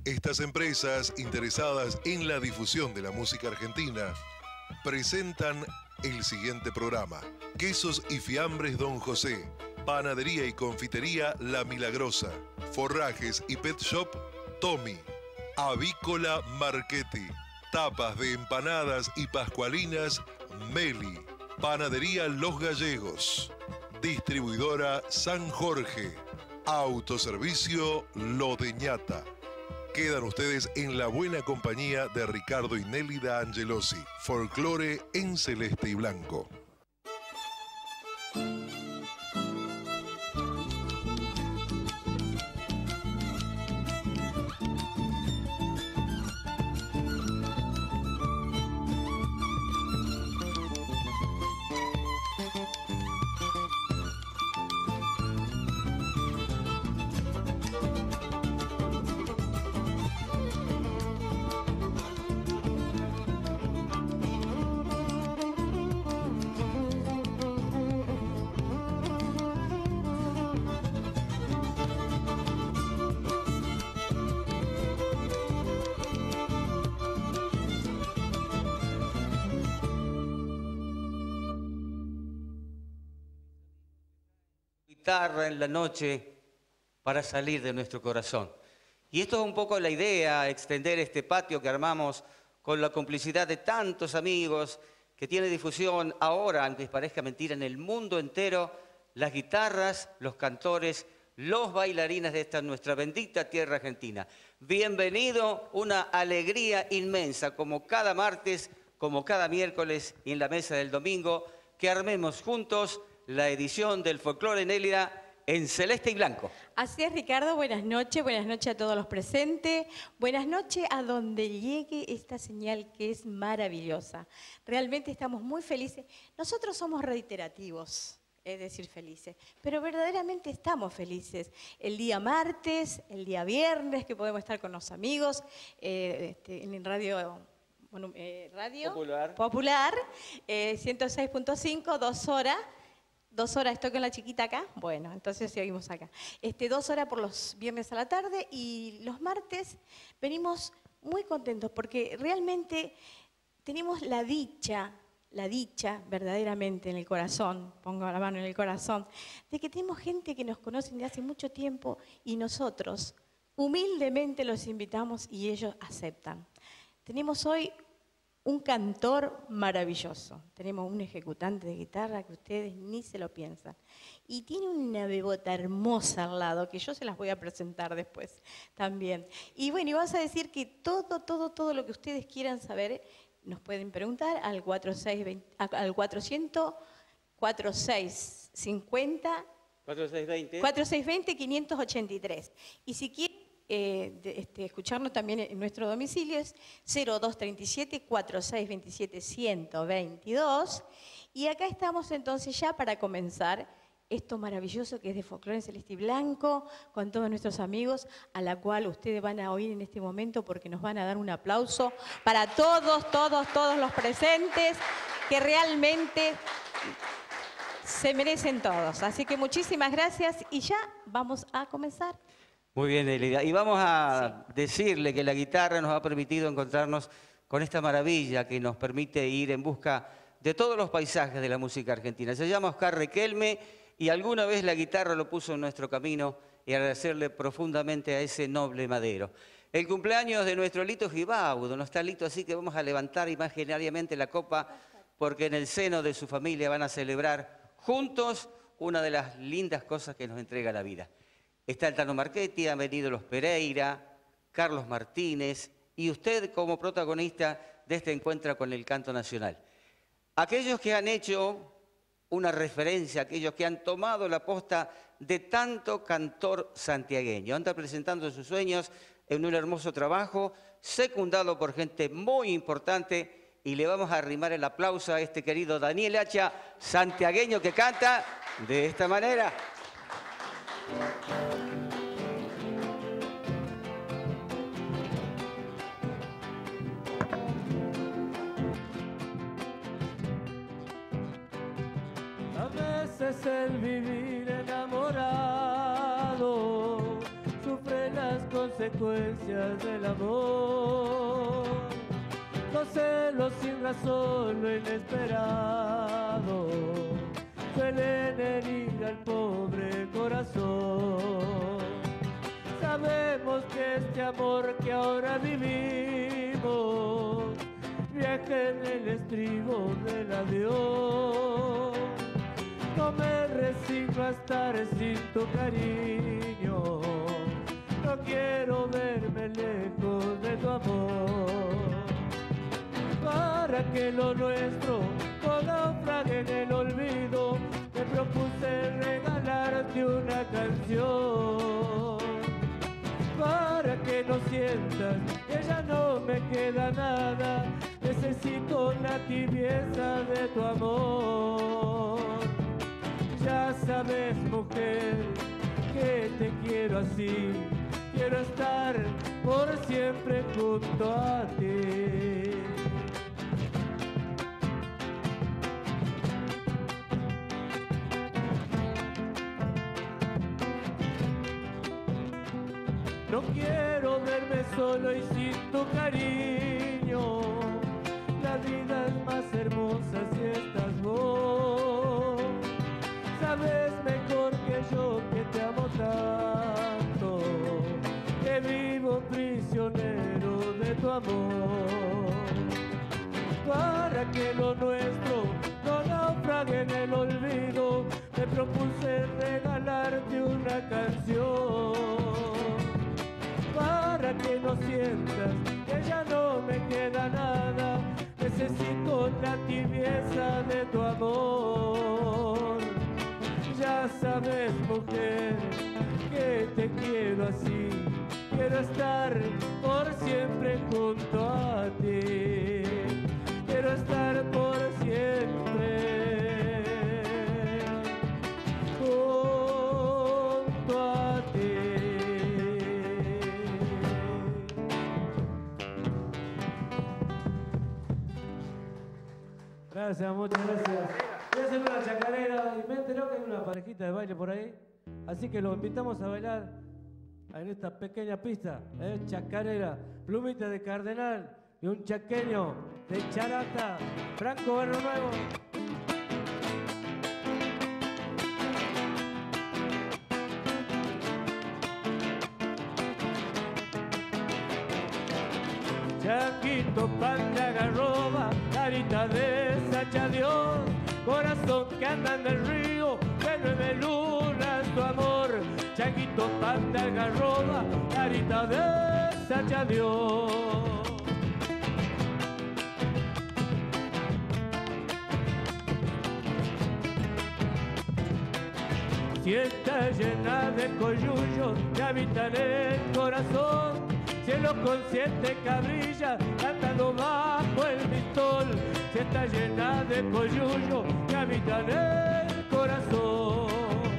Estas empresas interesadas en la difusión de la música argentina presentan el siguiente programa: Quesos y Fiambres Don José, Panadería y Confitería La Milagrosa, Forrajes y Pet Shop Tommy, Avícola Marchetti, Tapas de empanadas y pascualinas Meli, Panadería Los Gallegos, Distribuidora San Jorge, Autoservicio Lo de Ñata. Quedan ustedes en la buena compañía de Ricardo y Nélida Angelosi. Folclore en celeste y blanco. Guitarra en la noche para salir de nuestro corazón. Y esto es un poco la idea, extender este patio que armamos con la complicidad de tantos amigos, que tiene difusión ahora, aunque parezca mentira, en el mundo entero, las guitarras, los cantores, los bailarines de esta nuestra bendita tierra argentina. Bienvenido, una alegría inmensa, como cada martes, como cada miércoles y en la mesa del domingo, que armemos juntos la edición del Folclore Nélida en celeste y blanco. Así es, Ricardo. Buenas noches a todos los presentes. Buenas noches a donde llegue esta señal que es maravillosa. Realmente estamos muy felices. Nosotros somos reiterativos, es decir, felices, pero verdaderamente estamos felices. El día martes, el día viernes, que podemos estar con los amigos en radio... Bueno, Radio Popular 106.5, 2 horas. 2 horas, estoy con la chiquita acá. Bueno, entonces seguimos acá. 2 horas por los viernes a la tarde, y los martes venimos muy contentos porque realmente tenemos la dicha verdaderamente en el corazón, pongo la mano en el corazón, de que tenemos gente que nos conoce de hace mucho tiempo y nosotros humildemente los invitamos y ellos aceptan. Tenemos hoy un cantor maravilloso, tenemos un ejecutante de guitarra que ustedes ni se lo piensan. Y tiene una bebota hermosa al lado, que yo se las voy a presentar después también. Y bueno, y vas a decir que todo lo que ustedes quieran saber, nos pueden preguntar al 4620-583. Y si quieren escucharnos también en nuestro domicilio es 0237-4627-122. Y acá estamos entonces ya para comenzar esto maravilloso que es de Folclore en celeste y blanco, con todos nuestros amigos, a la cual ustedes van a oír en este momento porque nos van a dar un aplauso para todos los presentes, que realmente se merecen todos. Así que muchísimas gracias y ya vamos a comenzar. Muy bien, Nélida. Y vamos a decirle que la guitarra nos ha permitido encontrarnos con esta maravilla que nos permite ir en busca de todos los paisajes de la música argentina. Se llama Oscar Riquelme y alguna vez la guitarra lo puso en nuestro camino, y agradecerle profundamente a ese noble madero. El cumpleaños de nuestro Lito Gibaudo, no está Lito, así que vamos a levantar imaginariamente la copa porque en el seno de su familia van a celebrar juntos una de las lindas cosas que nos entrega la vida. Está el Tano Marchetti, han venido los Pereira, Carlos Martínez y usted como protagonista de este encuentro con el canto nacional. Aquellos que han hecho una referencia, aquellos que han tomado la posta de tanto cantor santiagueño, andan presentando sus sueños en un hermoso trabajo, secundado por gente muy importante, y le vamos a arrimar el aplauso a este querido Daniel Hacha, santiagueño, que canta de esta manera. A veces el vivir enamorado sufre las cosas consecuencias del amor. Los celos sin razón, lo inesperado, suelen herir al pobre corazón. Sabemos que este amor que ahora vivimos viaja en el estribo del adiós. No me resigno a estar sin tu cariño, no quiero verme lejos de tu amor. Para que lo nuestro no naufrague en el olvido, me propuse regalarte una canción. Para que no sientas que ya no me queda nada, necesito la tibieza de tu amor. Ya sabes, mujer, que te quiero así, quiero estar por siempre junto a ti. No quiero verme solo y sin tu cariño. La vida es más hermosa si estás vos. Sabes mejor que yo que te amo tanto, que vivo prisionero de tu amor. Para que lo nuestro no naufrague en el olvido, me propuse regalarte una canción. Para que no sientas que ya no me queda nada, necesito la tibieza de tu amor. Ya sabes, mujer, que te quiero así, quiero estar por siempre junto a ti, quiero estar por siempre junto a ti. Gracias, muchas gracias. Voy a hacer una chacarera y me enteró que hay una parejita de baile por ahí. Así que los invitamos a bailar en esta pequeña pista. Chacarera, Plumita de Cardenal y un chaqueño de Charata, Franco Barrio Nuevo. Changuito, pan de agarroba, carita de Sacha Dios, corazón que anda en el río, de 9 lunas tu amor. Changuito, pan de agarroba, carita de Sacha Dios. Si está llena de coyullos que habitan el corazón, cielo consciente cabrilla cantando bajo el pistol. Si está llena de coyullos que habitan el corazón.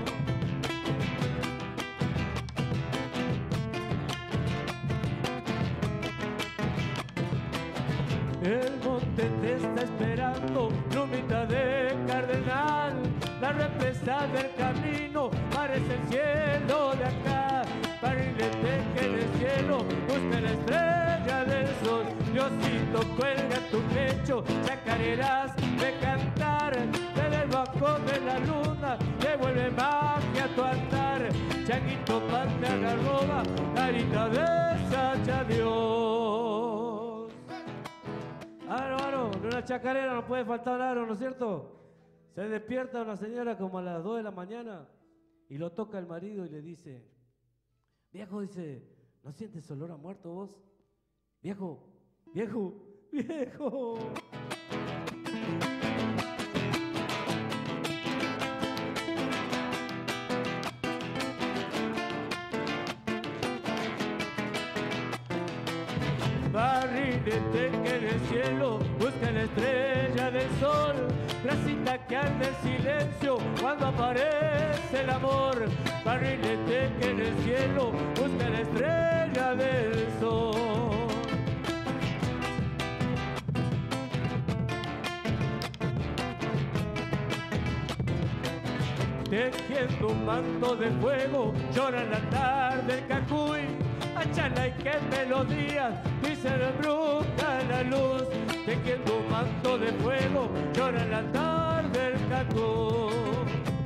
El monte te está esperando, Plumita de Cardenal. La represa del camino parece el cielo de acá. Barrilete que en el cielo busca la estrella del sol. Diosito, cuelga tu pecho, chacareras de cantar. Desde el bajo de la luna devuelve magia a tu andar. Changuito, pan de agarroba, carita de Sacha Dios. Aro, en una chacarera no puede faltar aro, ¿no es cierto? Se despierta una señora como a las 2 de la mañana y lo toca el marido y le dice: viejo, dice, ¿no sientes olor a muerto vos? Viejo, viejo, viejo. Barrilete que en el cielo busca la estrella del sol. Grasita que anda en silencio cuando aparece el amor. Barrilete que en el cielo busca la estrella del sol. Tejiendo un manto de fuego, llora en la tarde el cacuy. Achala y qué melodías, mi cerebro embruja la luz, tejiendo un manto de fuego, llora en la tarde el cacón.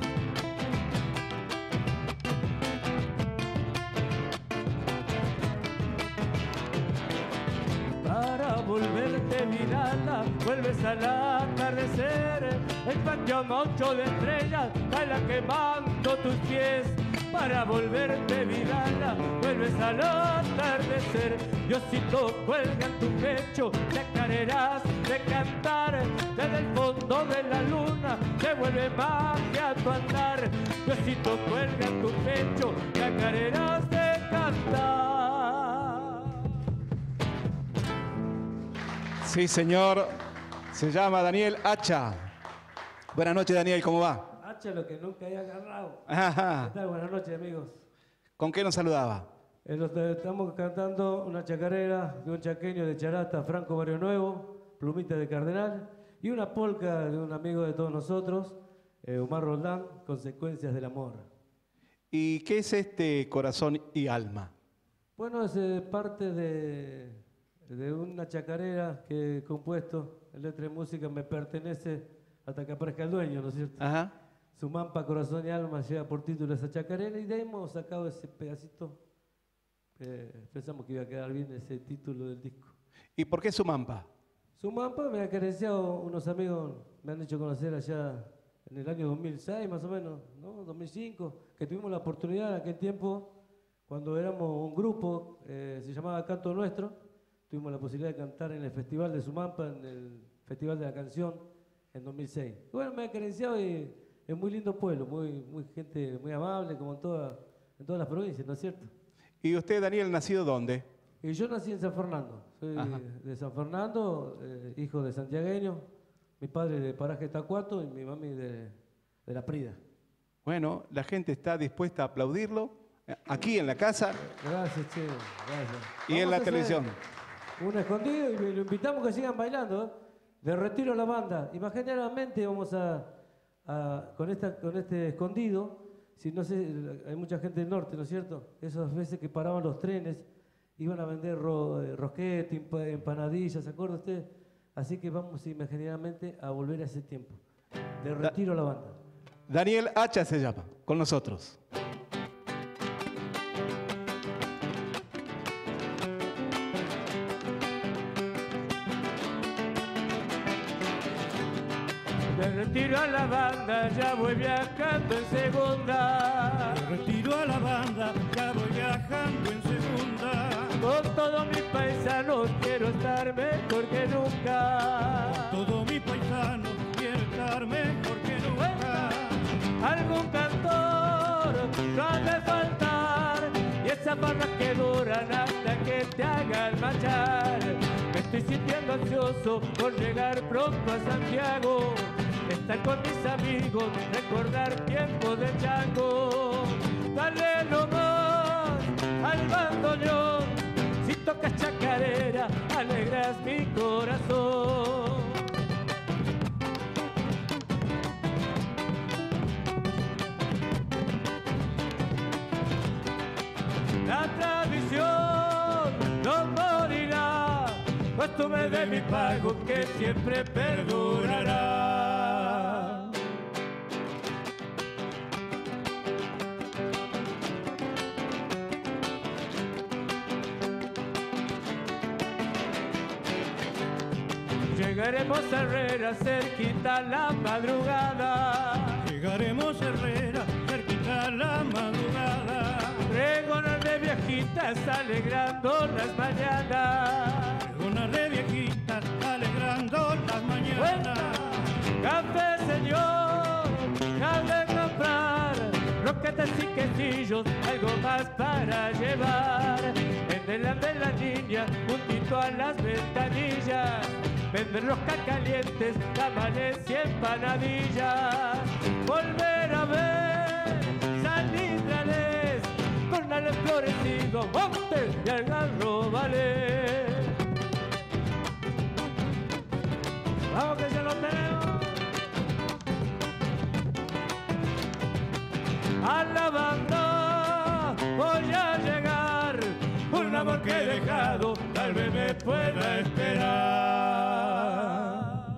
Para volverte mirada, vuelves al atardecer, el patio mocho de estrellas, baila quemando tus pies. Para volverte mirada, vuelves al atardecer, Diosito cuelga en tu pecho, chacareras de cantar, desde el fondo de la luna, te vuelve magia a tu andar, Diosito cuelga en tu pecho, chacareras de cantar. Sí, señor. Se llama Daniel Hacha. Buenas noches, Daniel. ¿Cómo va? Hacha, lo que nunca he agarrado. Ajá. ¿Qué tal? Buenas noches, amigos. ¿Con qué nos saludaba? Estamos cantando una chacarera de un chaqueño de Charata, Franco Barrio Nuevo, Plumita de Cardenal, y una polca de un amigo de todos nosotros, Omar Roldán, Consecuencias del Amor. ¿Y qué es este Corazón y Alma? Bueno, es parte de una chacarera que he compuesto, en letra y música me pertenece hasta que aparezca el dueño, ¿no es cierto? Ajá. Sumampa, Corazón y Alma lleva por título esa chacarera y de ahí hemos sacado ese pedacito. Pensamos que iba a quedar bien ese título del disco. ¿Y por qué Sumampa? Sumampa me ha acariciado unos amigos, me han hecho conocer allá en el año 2006 más o menos, ¿no? 2005, que tuvimos la oportunidad en aquel tiempo, cuando éramos un grupo, se llamaba Canto Nuestro, tuvimos la posibilidad de cantar en el Festival de Sumampa, en el Festival de la Canción, en 2006. Y bueno, me ha acariciado y es muy lindo pueblo, muy gente muy amable, como en todas las provincias, ¿no es cierto? ¿Y usted, Daniel, nacido dónde? Y yo nací en San Fernando, soy de San Fernando, hijo de santiagueño, mi padre de Paraje Tacuato y mi mami de La Prida. Bueno, la gente está dispuesta a aplaudirlo aquí en la casa. Gracias, che, gracias. Y en la televisión. Un escondido y lo invitamos a que sigan bailando, ¿eh? De retiro a la banda. Imaginariamente vamos con este escondido, si no sé, hay mucha gente del norte, ¿no es cierto? Esas veces que paraban los trenes, iban a vender rosquete, empanadillas, ¿se acuerda usted? Así que vamos imaginariamente a volver a ese tiempo. De retiro a la banda. Daniel Hacha se llama, con nosotros. De retiro a la banda, ya voy viajando en segunda. De retiro a la banda, ya voy viajando en segunda. Con todos mis paisanos quiero estar mejor que nunca. Todo mi paisano quiere estar mejor que nunca. Algún cantor no ha de faltar, y esas barras que duran hasta que te hagan marchar. Me estoy sintiendo ansioso por llegar pronto a Santiago, estar con mis amigos, recordar tiempos de chango. Dale nomás al bandoneón, si tocas chacarera, alegras mi corazón. La tradición no morirá, costumbre de mi pago que siempre perdurará. Llegaremos a Herrera cerquita la madrugada. Llegaremos a Herrera cerquita la madrugada. Pregonar de viejitas alegrando las mañanas. Pregonar de viejitas alegrando las mañanas. Café, señor, al de comprar roquetes y quesillos, algo más para llevar. En delante de la niña, juntito a las ventanillas, venden roscas calientes, tamales y empanadillas. Volver a ver salitrales, cornales florecidos, montes y algarrobales. Vamos que ya lo tenemos. A la banda voy a llegar, un me pueda esperar.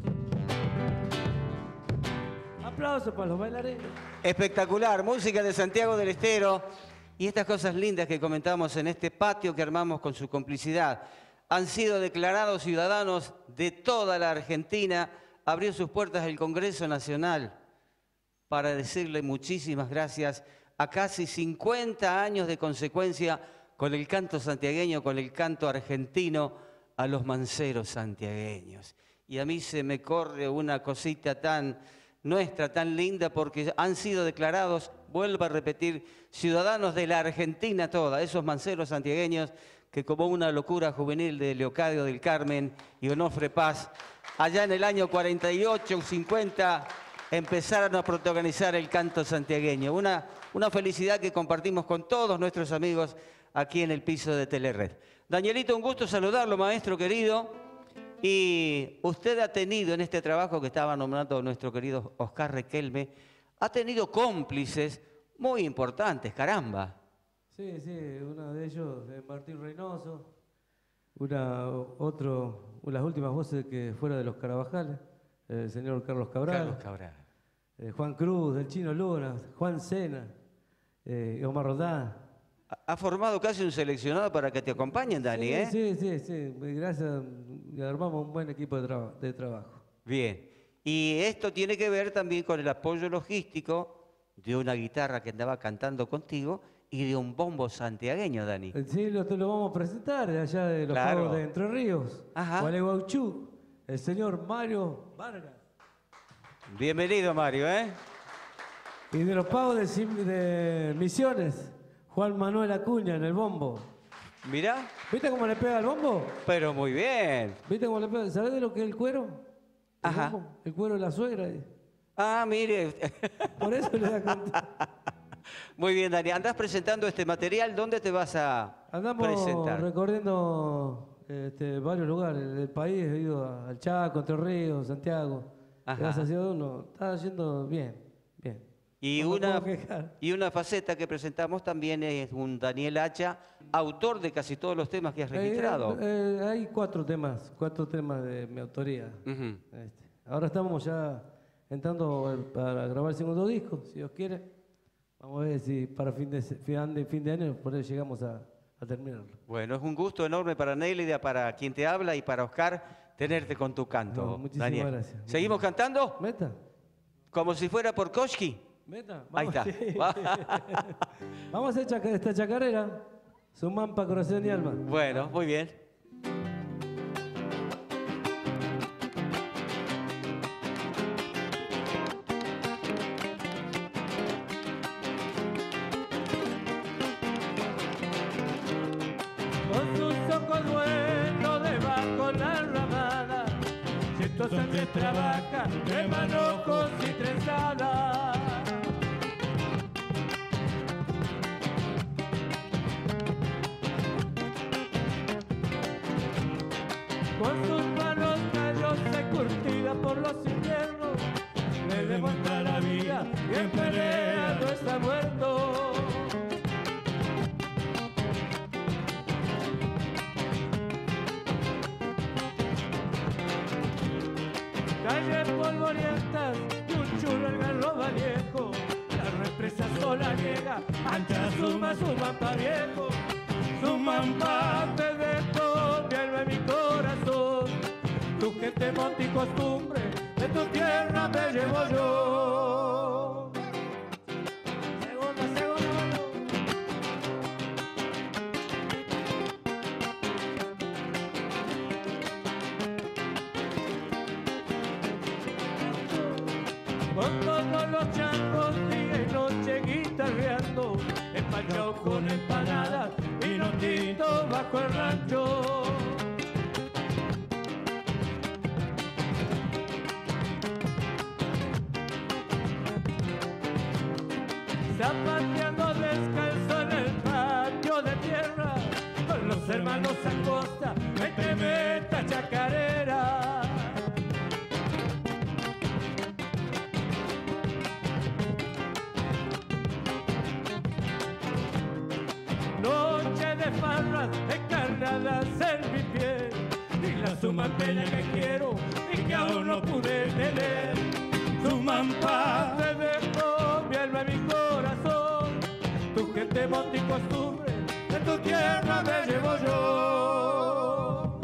Aplausos para los bailarines. Espectacular, música de Santiago del Estero y estas cosas lindas que comentamos en este patio que armamos con su complicidad. Han sido declarados ciudadanos de toda la Argentina. Abrió sus puertas el Congreso Nacional para decirle muchísimas gracias a casi 50 años de consecuencia con el canto santiagueño, con el canto argentino a los manceros santiagueños. Y a mí se me corre una cosita tan nuestra, tan linda, porque han sido declarados, vuelvo a repetir, ciudadanos de la Argentina toda, esos manceros santiagueños que como una locura juvenil de Leocadio del Carmen y Onofre Paz, allá en el año 48 o 50, empezaron a protagonizar el canto santiagueño. Una felicidad que compartimos con todos nuestros amigos aquí en el piso de Telered. Danielito, un gusto saludarlo, maestro querido. Y usted ha tenido en este trabajo que estaba nombrando nuestro querido Oscar Riquelme, ha tenido cómplices muy importantes, caramba. Sí, uno de ellos es Martín Reynoso, las últimas voces que fuera de los Carabajales, el señor Carlos Cabral. Juan Cruz, el Chino Luna, Juan Sena, Omar Rodán. Ha formado casi un seleccionado para que te acompañen, Dani, ¿eh? Sí. Gracias, armamos un buen equipo de trabajo. Bien. Y esto tiene que ver también con el apoyo logístico de una guitarra que andaba cantando contigo y de un bombo santiagueño, Dani. Sí, lo vamos a presentar de allá de los pagos de Entre Ríos. Gualeguaychú, el señor Mario Vargas. Bienvenido, Mario, ¿eh? Y de los pagos de Misiones, Juan Manuel Acuña en el bombo. Mirá. ¿Viste cómo le pega el bombo? Pero muy bien. ¿Viste cómo le pega? ¿Sabés de lo que es el cuero? El cuero de la suegra. Ah, mire. Por eso le da cuenta. Muy bien, Dani. ¿Andás presentando este material? ¿Dónde te vas a presentar? Andamos recorriendo varios lugares del país. He ido al Chaco, Entre Ríos, Santiago. Gracias a Dios, está yendo bien. Y una faceta que presentamos también es un Daniel Hacha, autor de casi todos los temas que has registrado. Hay cuatro temas de mi autoría. Ahora estamos ya entrando para grabar el segundo disco, si Dios quiere. Vamos a ver si para fin de año por ahí llegamos a terminarlo. Bueno, es un gusto enorme para Nélida, para quien te habla y para Oscar tenerte con tu canto. Muchísimas Daniel. gracias. ¿Seguimos cantando? Meta. Como si fuera por Koshki. Meta. Ahí está. Vamos a hacer esta chacarera. Sumampa, corazón y alma. Bueno, muy bien. Con sus ojos duendos debajo la ramada, cierto sangre trabaja de manojos y trenzadas. Con sus manos callosa y curtida por los inviernos, le demuestra la vida y en pelea no está muerto. Calles polvorientas y un chulo el garroba viejo, la represa sola llega, ancha su mampa viejo. Su mampa te dejo, mi alma y mi corazón, tu gente, monte y costumbre, de tu tierra me llevo yo. Segunda, mano. Con todos los changos día y noche guitarreando, empachado con empanadas, vino tinto bajo el rancho. Zapateando descalzo en el patio de tierra, con los hermanos Acosta, meta chacarera. Noche de farras, encarnadas en mi piel. aquella que quiero y que aún no pude tener. Tumampá, Te dejo mi alma y mi corazón, tu gente, monte y costumbre, de tu tierra me llevo yo.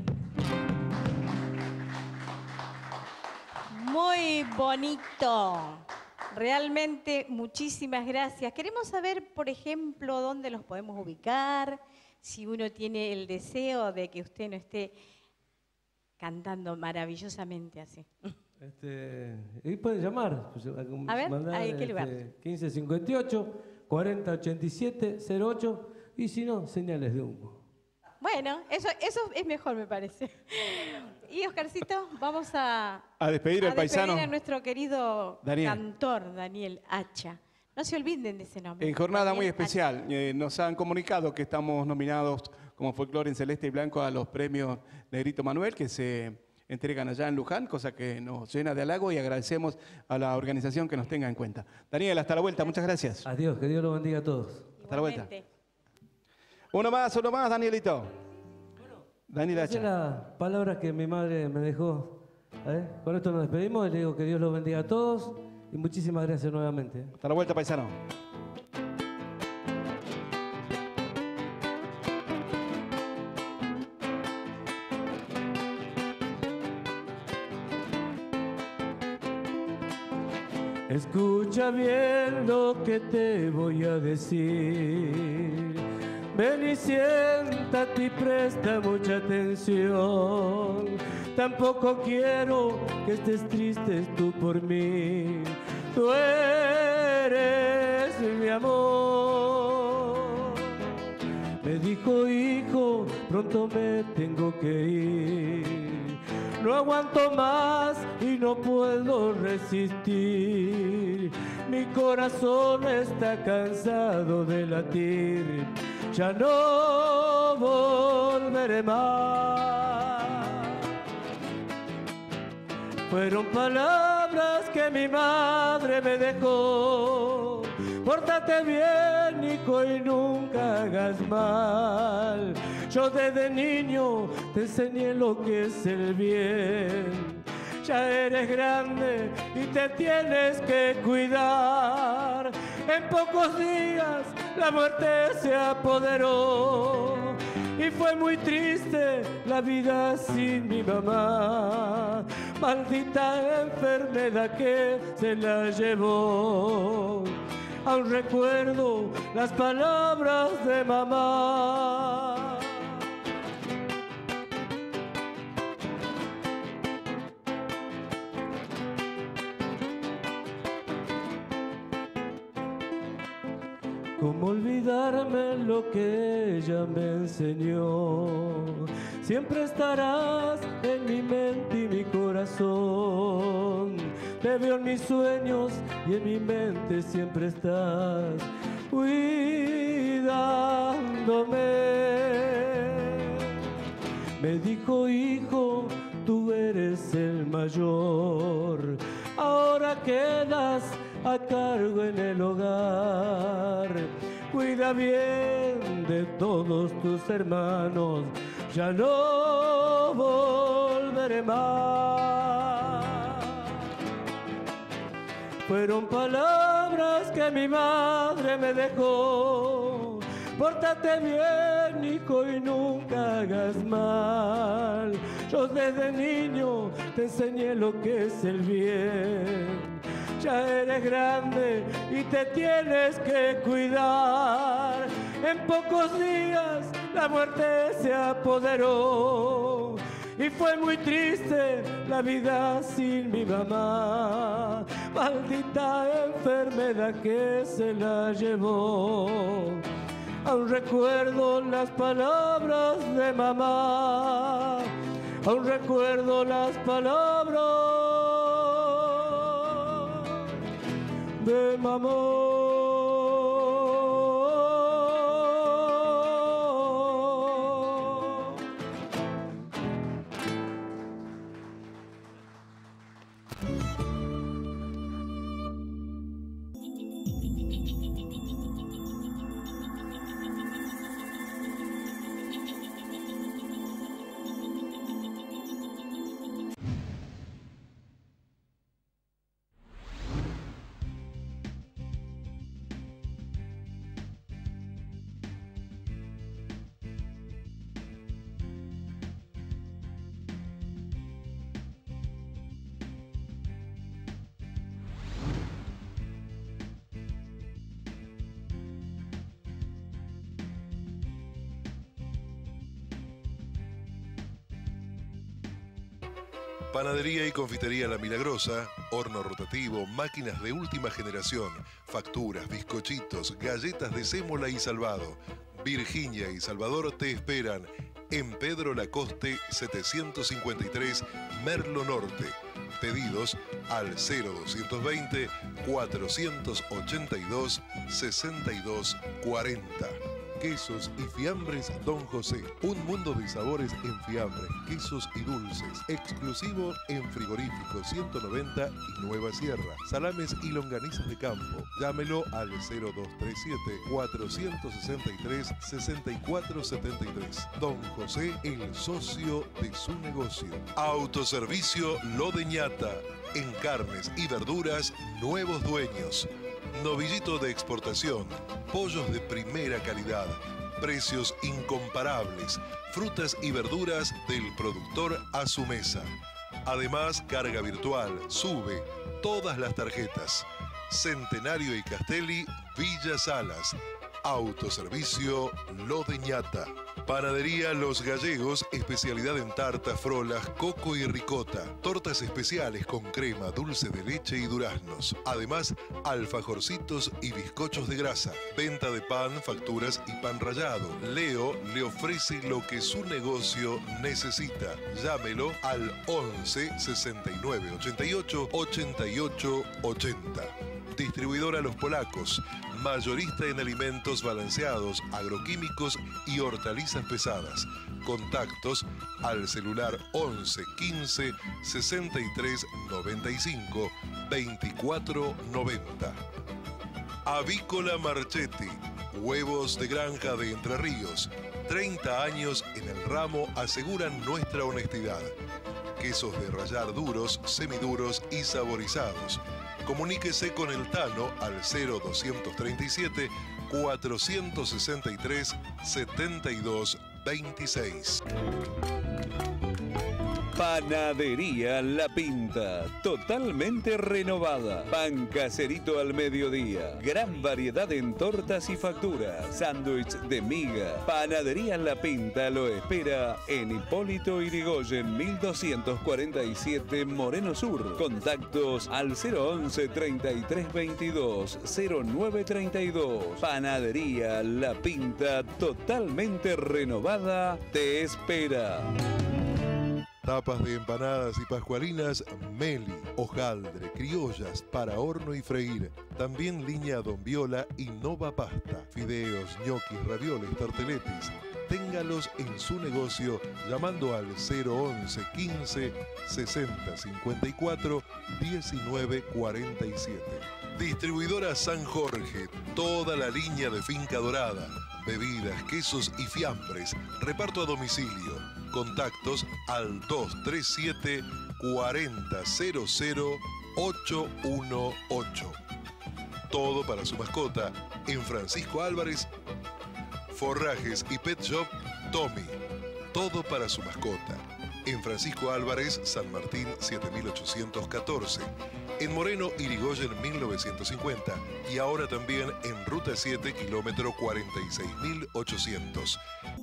Muy bonito. Realmente muchísimas gracias. Queremos saber, por ejemplo, dónde los podemos ubicar, si uno tiene el deseo de que usted no esté cantando maravillosamente así. Y pueden llamar. A ver, ¿a qué lugar? 1558 4087 08 y si no, señales de humo. Bueno, eso es mejor, me parece. Y Oscarcito, vamos a despedir al paisano. A nuestro querido Daniel. cantor Daniel Hacha. No se olviden de ese nombre. En jornada Daniel muy Hacha. especial, nos han comunicado que estamos nominados como Folclore en Celeste y Blanco a los premios Negrito Manuel, que se entregan allá en Luján, cosa que nos llena de halago y agradecemos a la organización que nos tenga en cuenta. Daniel, hasta la vuelta, muchas gracias. Adiós, que Dios los bendiga a todos. Hasta la vuelta. Igualmente. Uno más, Danielito. Daniel Esa es Hacha. la palabra que mi madre me dejó. Con esto nos despedimos y le digo que Dios los bendiga a todos y muchísimas gracias nuevamente. Hasta la vuelta, paisano. Escucha bien lo que te voy a decir. Ven y siéntate y presta mucha atención. Tampoco quiero que estés triste tú por mí. Tú eres mi amor. Me dijo, hijo, pronto me tengo que ir. No aguanto más y no puedo resistir. Mi corazón está cansado de latir. Ya no volveré más. Fueron palabras que mi madre me dejó. Pórtate bien, hijo, y nunca hagas mal. Yo desde niño te enseñé lo que es el bien. Ya eres grande y te tienes que cuidar. En pocos días la muerte se apoderó. Y fue muy triste la vida sin mi mamá. Maldita enfermedad que se la llevó. Aún recuerdo las palabras de mamá. ¿Cómo olvidarme lo que ella me enseñó? Siempre estarás en mi mente y mi corazón. Te veo en mis sueños y en mi mente siempre estás cuidándome. Me dijo, hijo, tú eres el mayor. Ahora quedas a cargo en el hogar. Cuida bien de todos tus hermanos. Ya no volveré más. Fueron palabras que mi madre me dejó. Pórtate bien, hijo, y nunca hagas mal. Yo desde niño te enseñé lo que es el bien. Ya eres grande y te tienes que cuidar. En pocos días la muerte se apoderó. Y fue muy triste la vida sin mi mamá. Maldita enfermedad que se la llevó. Aún recuerdo las palabras de mamá. Aún recuerdo las palabras de mamá. Panadería y confitería La Milagrosa, horno rotativo, máquinas de última generación, facturas, bizcochitos, galletas de sémola y salvado. Virginia y Salvador te esperan en Pedro Lacoste 753, Merlo Norte. Pedidos al 0220 482 6240. Quesos y fiambres Don José. Un mundo de sabores en fiambres, quesos y dulces. Exclusivo en Frigorífico 190 y Nueva Sierra. Salames y longanizas de campo. Llámelo al 0237 463 6473. Don José, el socio de su negocio. Autoservicio Lodeñata. En carnes y verduras, nuevos dueños. Novillito de exportación, pollos de primera calidad, precios incomparables, frutas y verduras del productor a su mesa. Además, carga virtual, sube, todas las tarjetas. Centenario y Castelli, Villa Salas. Autoservicio Lodeñata. Panadería Los Gallegos, especialidad en tartas, frolas, coco y ricota. Tortas especiales con crema, dulce de leche y duraznos. Además, alfajorcitos y bizcochos de grasa. Venta de pan, facturas y pan rallado. Leo le ofrece lo que su negocio necesita. Llámelo al 11 69 88 88 80. Distribuidora Los Polacos, mayorista en alimentos balanceados, agroquímicos y hortalizas pesadas. Contactos al celular 11 15 63 95 24 90. Avícola Marchetti, huevos de granja de Entre Ríos. 30 años en el ramo aseguran nuestra honestidad. Quesos de rallar duros, semiduros y saborizados. Comuníquese con el Tano al 0237 463 72 26. Panadería La Pinta, totalmente renovada. Pan caserito al mediodía. Gran variedad en tortas y facturas. Sándwich de miga. Panadería La Pinta lo espera en Hipólito Yrigoyen 1247 Moreno Sur. Contactos al 011 3322 0932. Panadería La Pinta, totalmente renovada, te espera. Tapas de empanadas y pascualinas Meli, hojaldre, criollas para horno y freír. También línea Don Viola y Nova Pasta. Fideos, ñoquis, ravioles, tarteletis. Téngalos en su negocio llamando al 011 15 60 54 19 47. Distribuidora San Jorge, toda la línea de Finca Dorada. Bebidas, quesos y fiambres. Reparto a domicilio. Contactos al 237 4000 818. Todo para su mascota en Francisco Álvarez. Forrajes y Pet Shop Tommy. Todo para su mascota en Francisco Álvarez, San Martín 7814. En Moreno Yrigoyen 1950 y ahora también en Ruta 7, kilómetro 46800.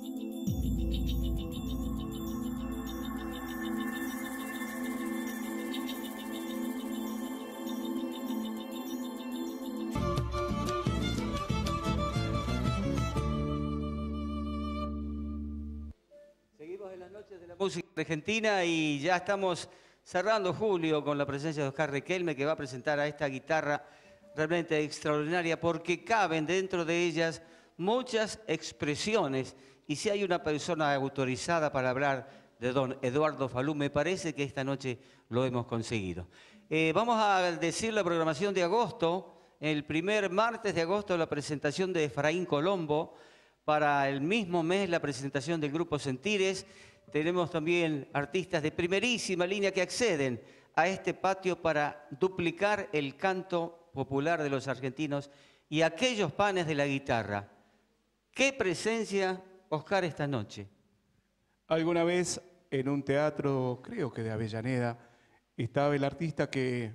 Seguimos en las noches de la música argentina y ya estamos cerrando julio con la presencia de Oscar Riquelme, que va a presentar a esta guitarra realmente extraordinaria porque caben dentro de ellas muchas expresiones. Y si hay una persona autorizada para hablar de don Eduardo Falú, me parece que esta noche lo hemos conseguido. Vamos a decir la programación de agosto. El primer martes de agosto la presentación de Efraín Colombo. Para el mismo mes la presentación del Grupo Sentires. Tenemos también artistas de primerísima línea que acceden a este patio para duplicar el canto popular de los argentinos y aquellos panes de la guitarra. ¿Qué presencia, Oscar, esta noche? Alguna vez en un teatro, creo que de Avellaneda, estaba el artista que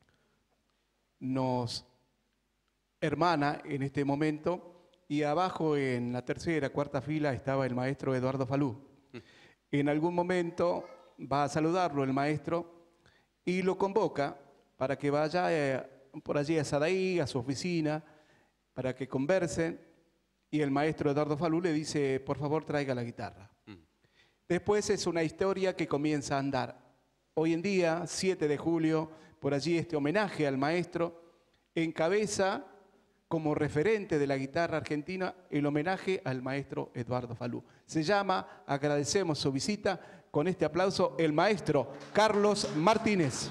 nos hermana en este momento y abajo en la tercera, cuarta fila estaba el maestro Eduardo Falú. En algún momento va a saludarlo el maestro y lo convoca para que vaya por allí a Sadaí, a su oficina, para que conversen. Y el maestro Eduardo Falú le dice, por favor, traiga la guitarra. Después es una historia que comienza a andar. Hoy en día, 7 de julio, por allí este homenaje al maestro encabeza como referente de la guitarra argentina el homenaje al maestro Eduardo Falú. Se llama, agradecemos su visita, con este aplauso, el maestro Carlos Martínez.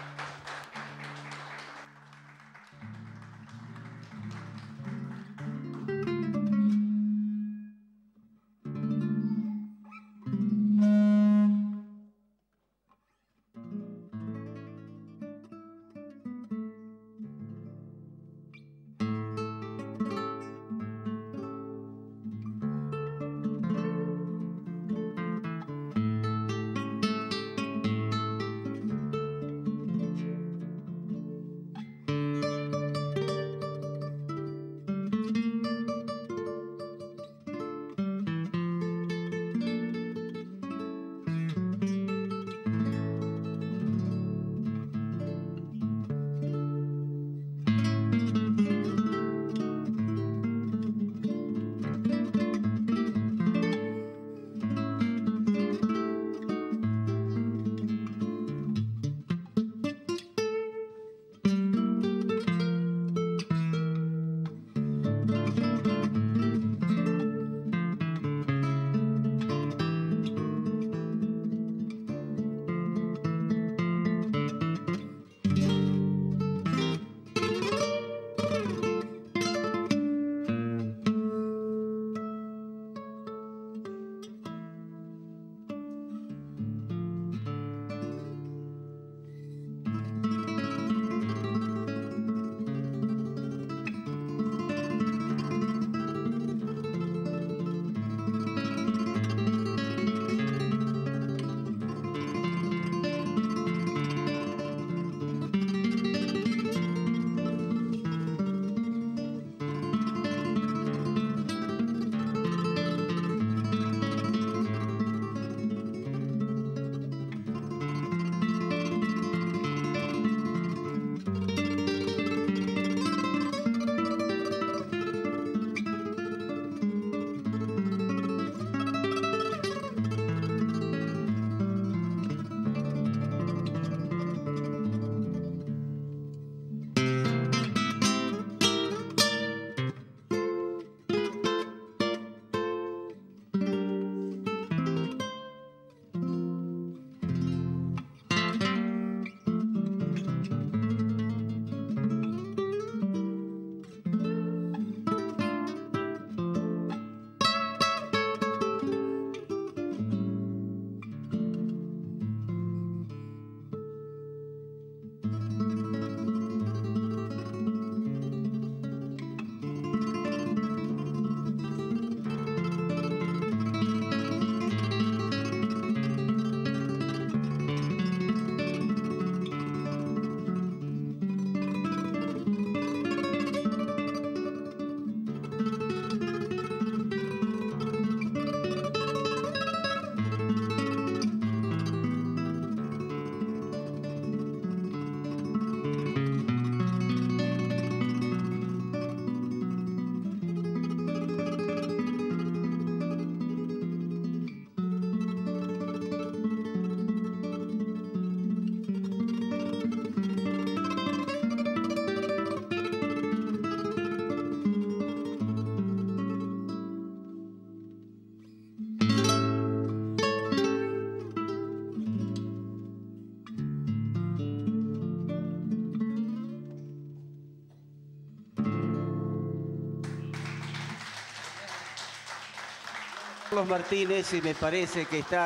Carlos Martínez, y me parece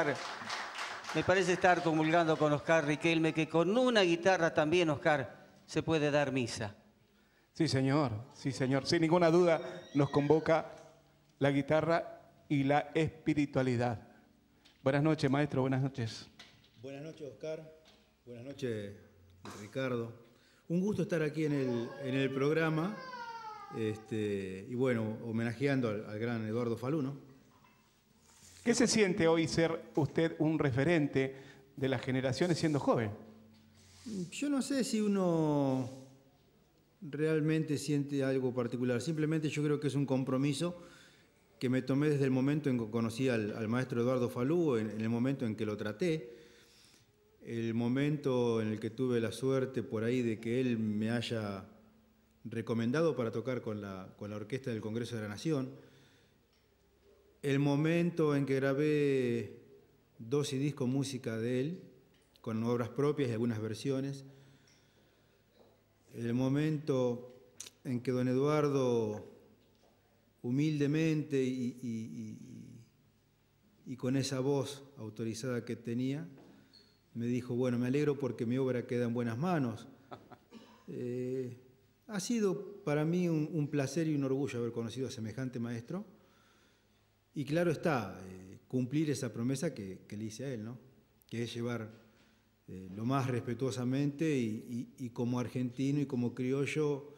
estar comulgando con Oscar Riquelme, que con una guitarra también, Oscar, se puede dar misa. Sí, señor, sí, señor. Sin ninguna duda nos convoca la guitarra y la espiritualidad. Buenas noches, maestro, buenas noches. Buenas noches, Oscar. Buenas noches, Ricardo. Un gusto estar aquí en el programa y bueno, homenajeando al gran Eduardo Falú, ¿no? ¿Qué se siente hoy ser usted un referente de las generaciones siendo joven. Yo no sé si uno realmente siente algo particular. Simplemente yo creo que es un compromiso que me tomé desde el momento en que conocí al maestro Eduardo Falú, en el momento en que lo traté, el momento en el que tuve la suerte por ahí de que él me haya recomendado para tocar con la Orquesta del Congreso de la Nación, el momento en que grabé 2 CDs con música de él, con obras propias y algunas versiones, el momento en que don Eduardo humildemente y con esa voz autorizada que tenía, me dijo, bueno, me alegro porque mi obra queda en buenas manos. Ha sido para mí un placer y un orgullo haber conocido a semejante maestro. Y claro está, cumplir esa promesa que le hice a él, ¿no? Que es llevar lo más respetuosamente y como argentino y como criollo,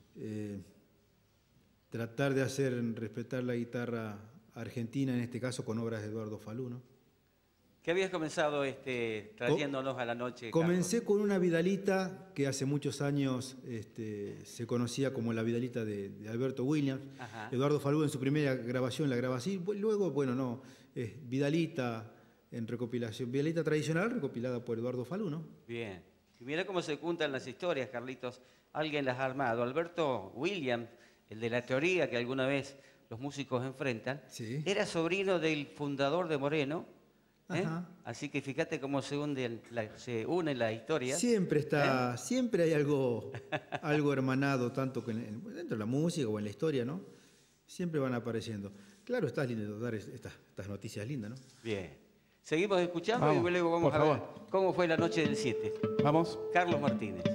tratar de hacer respetar la guitarra argentina, en este caso con obras de Eduardo Falú, ¿no? ¿Qué habías comenzado trayéndonos a la noche, Comencé Carlos? con una vidalita que hace muchos años se conocía como la vidalita de Alberto Williams. Ajá. Eduardo Falú en su primera grabación la graba así. Luego, bueno, no, es vidalita en recopilación. Vidalita tradicional recopilada por Eduardo Falú, ¿no? Bien. Y mira cómo se juntan las historias, Carlitos. Alguien las ha armado. Alberto Williams, el de la teoría que alguna vez los músicos enfrentan, Sí. era sobrino del fundador de Moreno. Ajá. Así que fíjate cómo se unen las historias. Siempre está, siempre hay algo hermanado, tanto que dentro de la música o en la historia, ¿no? Siempre van apareciendo. Claro, está lindo dar estas noticias lindas, ¿no? Bien. Seguimos escuchando Vamos, y luego vamos por a ver favor. cómo fue la noche del 7. Vamos. Carlos Martínez.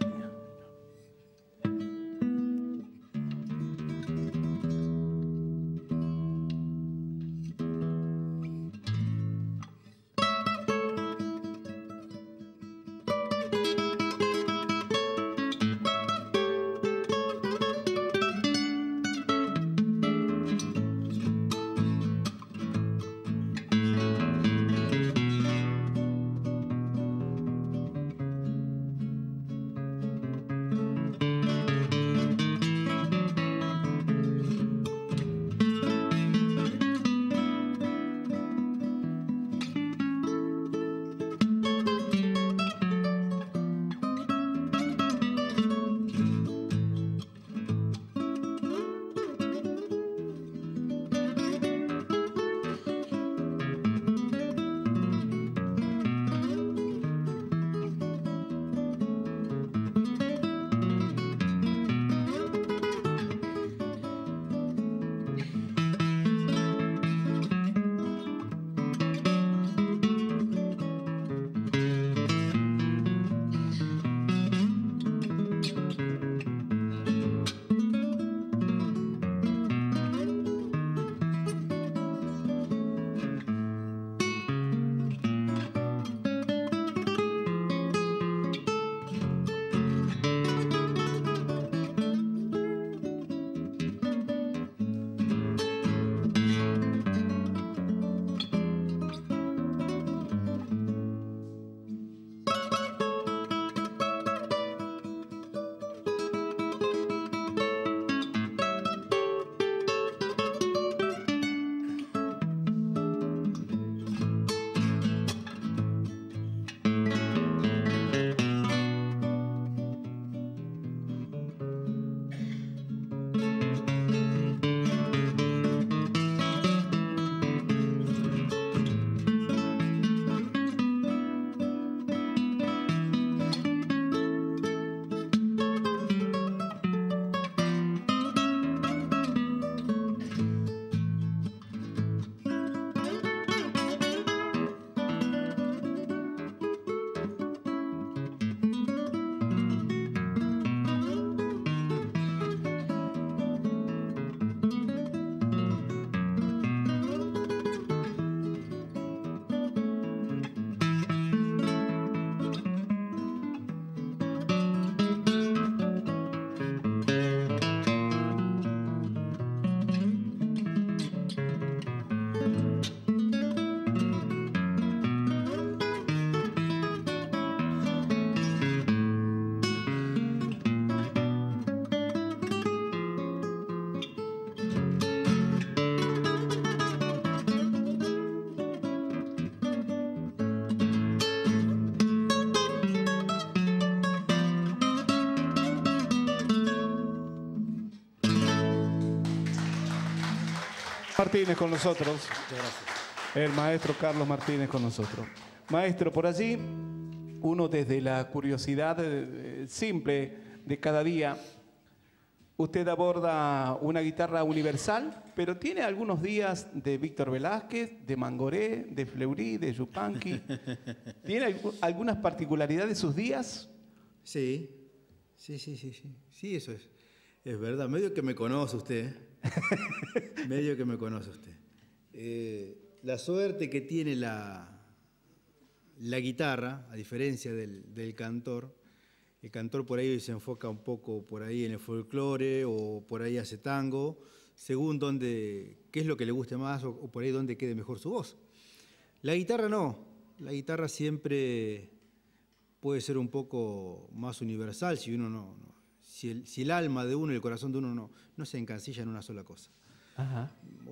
Martínez con nosotros. Muchas gracias. El maestro Carlos Martínez con nosotros. Maestro, por allí, uno desde la curiosidad simple de cada día, usted aborda una guitarra universal, pero tiene algunos días de Víctor Velázquez, de Mangoré, de Fleury, de Yupanqui. ¿Tiene algunas particularidades de sus días? Sí, eso es. Es verdad, medio que me conoce usted. Medio que me conoce usted. La suerte que tiene la guitarra, a diferencia del cantor, el cantor por ahí se enfoca un poco por ahí en el folclore o por ahí hace tango, según qué es lo que le guste más o por ahí donde quede mejor su voz. La guitarra no, la guitarra siempre puede ser un poco más universal si uno si el alma de uno y el corazón de uno no se encansilla en una sola cosa. Ajá.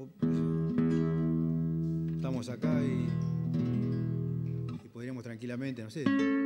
Estamos acá y podríamos tranquilamente, no sé.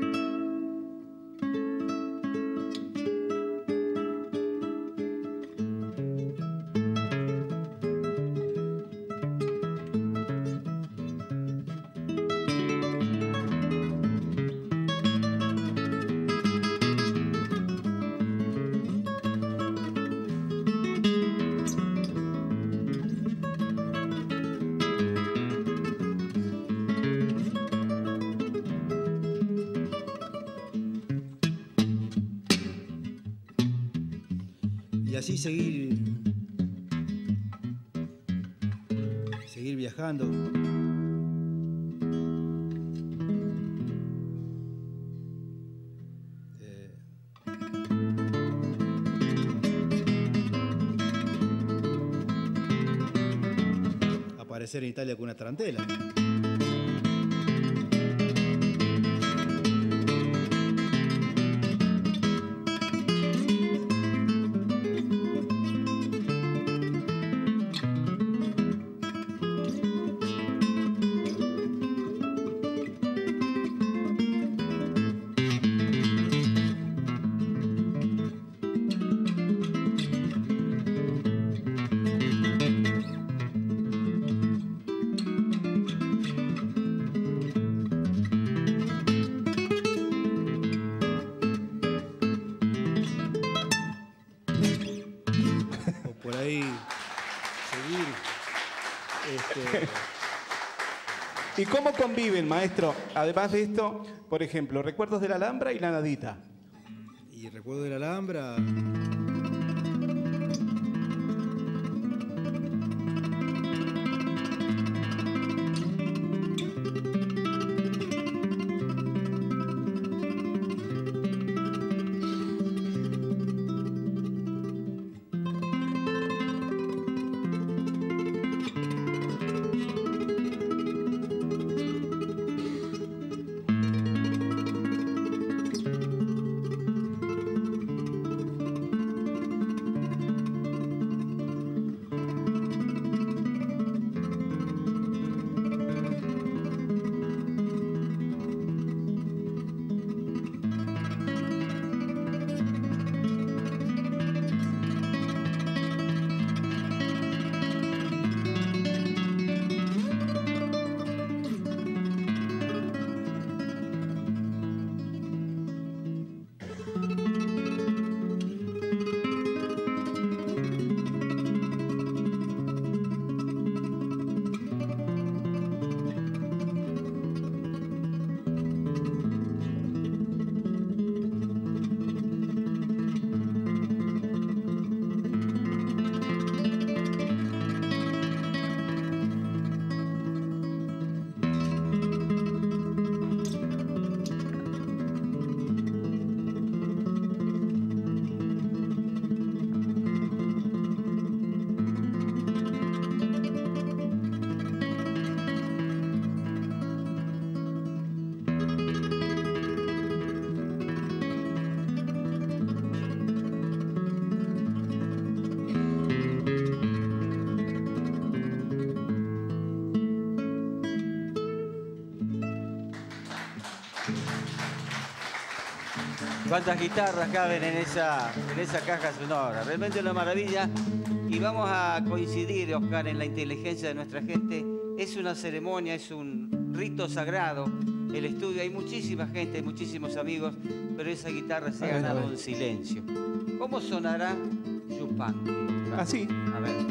Y así seguir viajando. Aparecer en Italia con una tarantela. ¿Y cómo conviven, maestro? Además de esto, por ejemplo, recuerdos de la Alhambra y la Nadita. Y recuerdos de la Alhambra. ¿Cuántas guitarras caben en esa caja sonora? Realmente una maravilla. Y vamos a coincidir, Oscar, en la inteligencia de nuestra gente. Es una ceremonia, es un rito sagrado. El estudio, hay muchísima gente, hay muchísimos amigos, pero esa guitarra se ha ganado en silencio. ¿Cómo sonará Yupanqui? Así. A ver.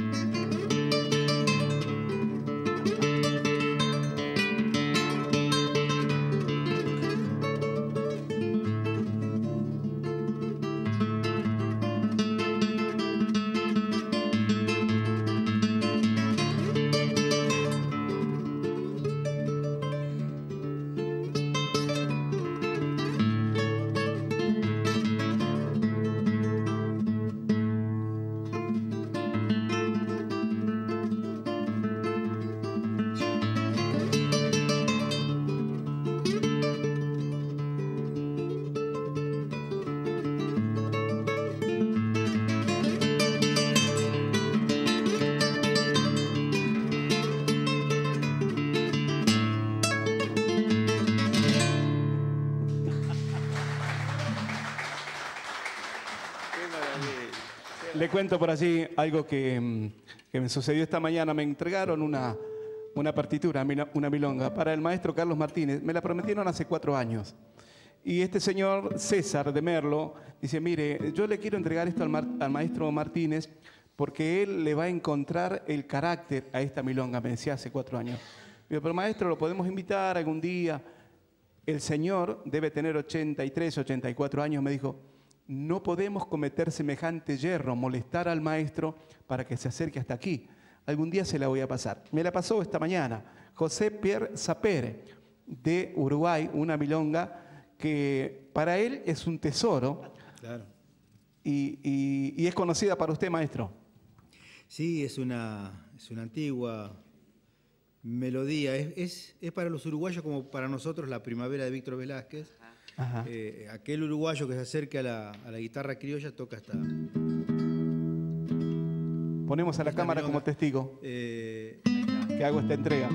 Le cuento por allí algo que me sucedió esta mañana. Me entregaron una partitura, una milonga, para el maestro Carlos Martínez. Me la prometieron hace 4 años. Y este señor César de Merlo dice, mire, yo le quiero entregar esto al maestro Martínez porque él le va a encontrar el carácter a esta milonga, me decía hace 4 años. Digo, pero maestro, ¿lo podemos invitar algún día? El señor debe tener 83, 84 años, me dijo, no podemos cometer semejante yerro, molestar al maestro para que se acerque hasta aquí. Algún día se la voy a pasar. Me la pasó esta mañana. José Pierre Sapere, de Uruguay, una milonga que para él es un tesoro. Claro. Y es conocida para usted, maestro. Sí, es una antigua melodía. Es para los uruguayos como para nosotros la primavera de Víctor Velázquez. Aquel uruguayo que se acerca a la guitarra criolla toca hasta... Ponemos a la cámara milonga como testigo que hago esta entrega.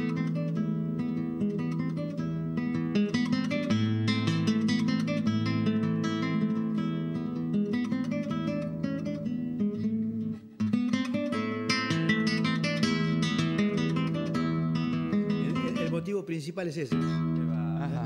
El motivo principal es ese. Ajá.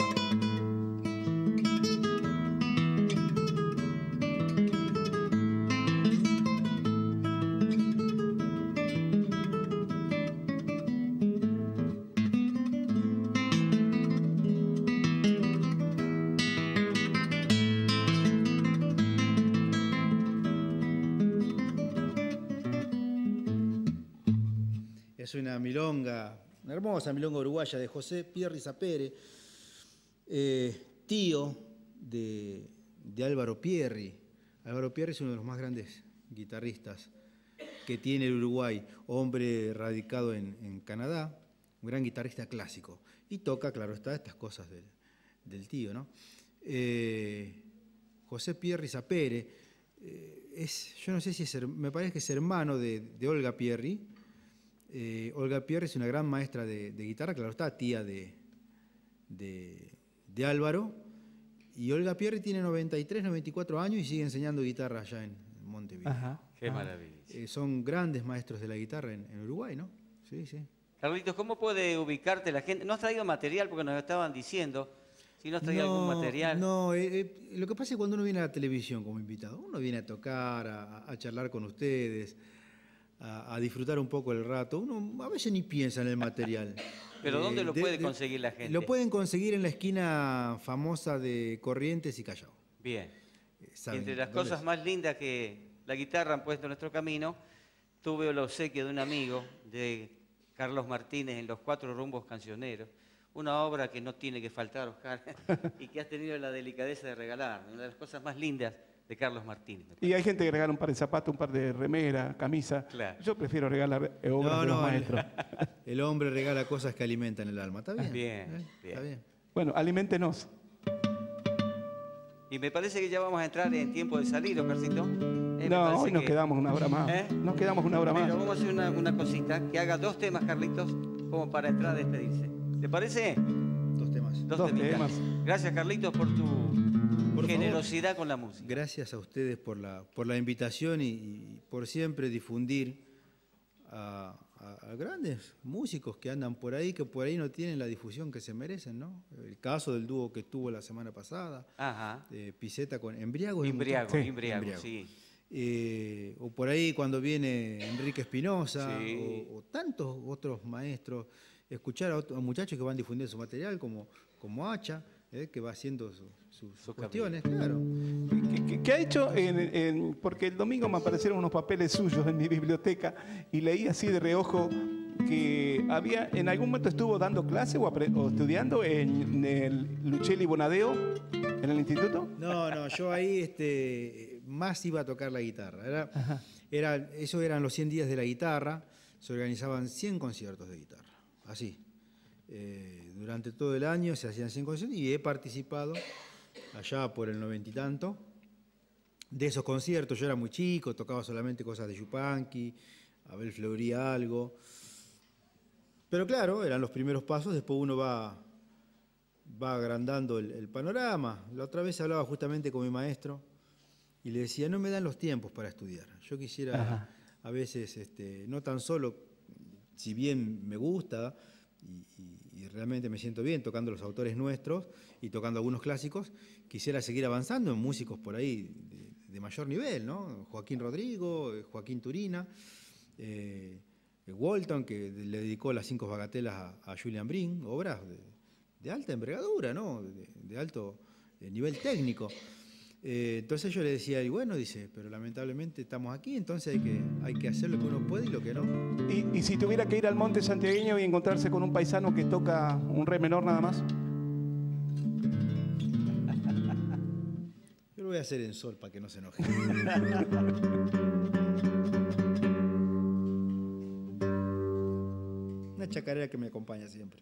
Es una milonga, una hermosa milonga uruguaya de José Pierre Sapere, tío de Álvaro Pierri. Álvaro Pierri es uno de los más grandes guitarristas que tiene el Uruguay, hombre radicado en Canadá, un gran guitarrista clásico. Y toca, claro está, estas cosas del tío, ¿no? José Pierri Sapere, yo no sé si me parece que es hermano de Olga Pierri. Olga Pierri es una gran maestra de guitarra, claro está, tía de Álvaro. Y Olga Pierri tiene 93, 94 años y sigue enseñando guitarra allá en Montevideo. Ajá. Qué maravilla. Son grandes maestros de la guitarra en Uruguay, ¿no? Sí, sí. Carlitos, ¿cómo puede ubicarte la gente? ¿No has traído material? Porque nos estaban diciendo si no has traído algún material. No, lo que pasa es que cuando uno viene a la televisión como invitado, uno viene a tocar, a charlar con ustedes, a disfrutar un poco el rato. Uno a veces ni piensa en el material. ¿Pero dónde lo puede conseguir la gente? Lo pueden conseguir en la esquina famosa de Corrientes y Callao. Bien. Entre las cosas más lindas que la guitarra han puesto en nuestro camino, tuve el obsequio de un amigo, de Carlos Martínez, en Los 4 Rumbos Cancioneros. Una obra que no tiene que faltar, Oscar, y que has tenido la delicadeza de regalar. Una de las cosas más lindas de Carlos Martínez. Y hay gente que regala un par de zapatos, un par de remera, camisa. Claro. Yo prefiero regalar obras de los maestros. El hombre regala cosas que alimentan el alma. ¿Está bien? Bien. Está bien. Bueno, aliméntenos. Y me parece que ya vamos a entrar en tiempo de salir, Oscarcito. No, hoy nos quedamos una hora más. Nos quedamos una hora más. Pero vamos a hacer una cosita, que haga 2 temas, Carlitos, como para entrar a despedirse. ¿Te parece? 2 temas. 2 temas. Gracias, Carlitos, por tu favor. generosidad con la música. Gracias a ustedes por la invitación y por siempre difundir a grandes músicos que andan por ahí, que por ahí no tienen la difusión que se merecen, ¿no? El caso del dúo que estuvo la semana pasada, Ajá. Piceta con Embriago. Imbriago, Sí. Imbriago, sí. O por ahí cuando viene Enrique Espinosa, Sí. o tantos otros maestros, escuchar a otros muchachos que van difundiendo su material, como Hacha, que va haciendo sus cuestiones, claro. ¿Qué ha hecho? Porque el domingo me aparecieron unos papeles suyos en mi biblioteca y leí así de reojo que había, en algún momento estuvo dando clase o estudiando en el Lucelli Bonadeo, en el instituto. No, yo ahí más iba a tocar la guitarra. Eso eran los 100 días de la guitarra, se organizaban 100 conciertos de guitarra, así. Durante todo el año se hacían 100 conciertos y he participado allá por el 90 y tanto de esos conciertos. Yo era muy chico, tocaba solamente cosas de Yupanqui, Abel Fleury algo. Pero claro, eran los primeros pasos, después uno va agrandando el panorama. La otra vez hablaba justamente con mi maestro y le decía, no me dan los tiempos para estudiar. Yo quisiera a veces, no tan solo, si bien me gusta y realmente me siento bien tocando los autores nuestros y tocando algunos clásicos, quisiera seguir avanzando en músicos por ahí de mayor nivel, ¿no? Joaquín Rodrigo, Joaquín Turina, Walton, que le dedicó las 5 bagatelas a Julian Brin, obras de alta envergadura, ¿no? De alto nivel técnico. Entonces yo le decía, y bueno, dice, pero lamentablemente estamos aquí, entonces hay que hacer lo que uno puede y lo que no. Y si tuviera que ir al monte santiagueño y encontrarse con un paisano que toca un re menor nada más. Yo lo voy a hacer en sol para que no se enoje. Una chacarera que me acompaña siempre.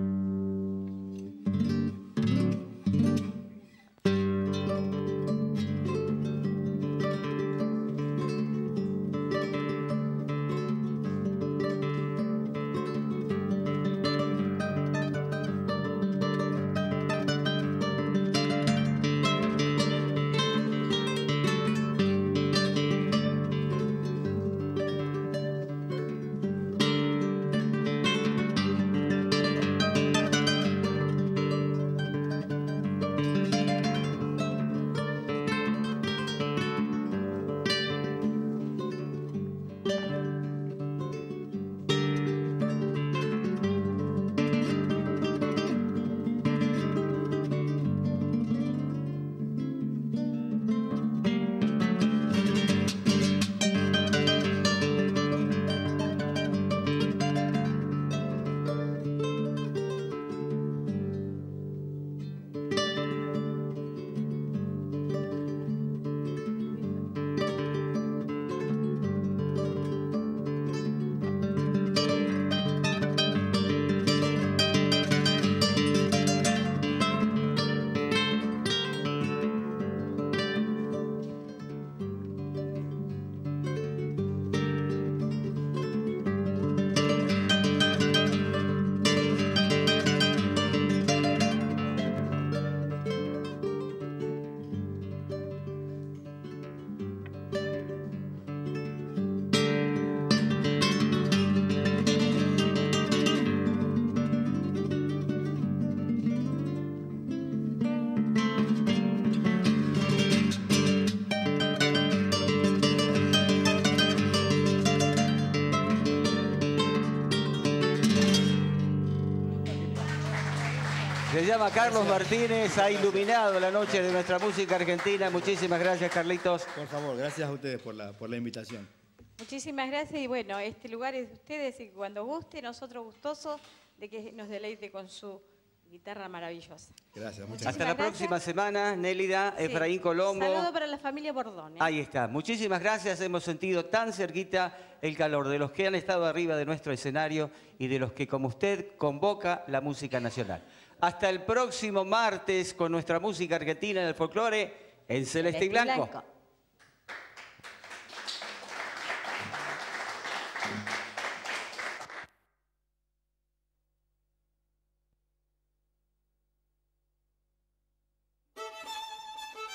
Se llama Carlos Martínez, ha iluminado la noche de nuestra música argentina. Muchísimas gracias, Carlitos. Por favor, gracias a ustedes por la invitación. Muchísimas gracias y bueno, este lugar es de ustedes y cuando guste, nosotros gustosos de que nos deleite con su guitarra maravillosa. Gracias, muchas Hasta la gracias. próxima semana, Nélida, Sí. Efraín Colombo. Saludo para la familia Bordone. Ahí está. Muchísimas gracias. Hemos sentido tan cerquita el calor de los que han estado arriba de nuestro escenario y de los que, como usted, convoca la música nacional. Hasta el próximo martes con nuestra música argentina en el folclore en Celeste y Blanco.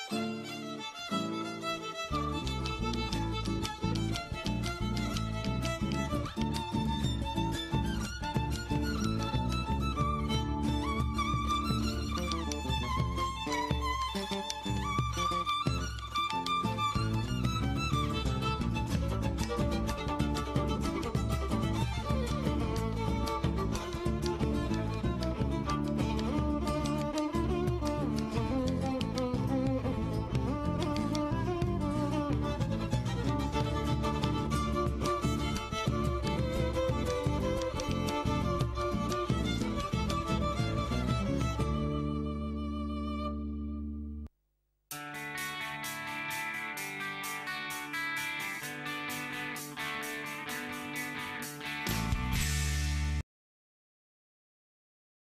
Thank you.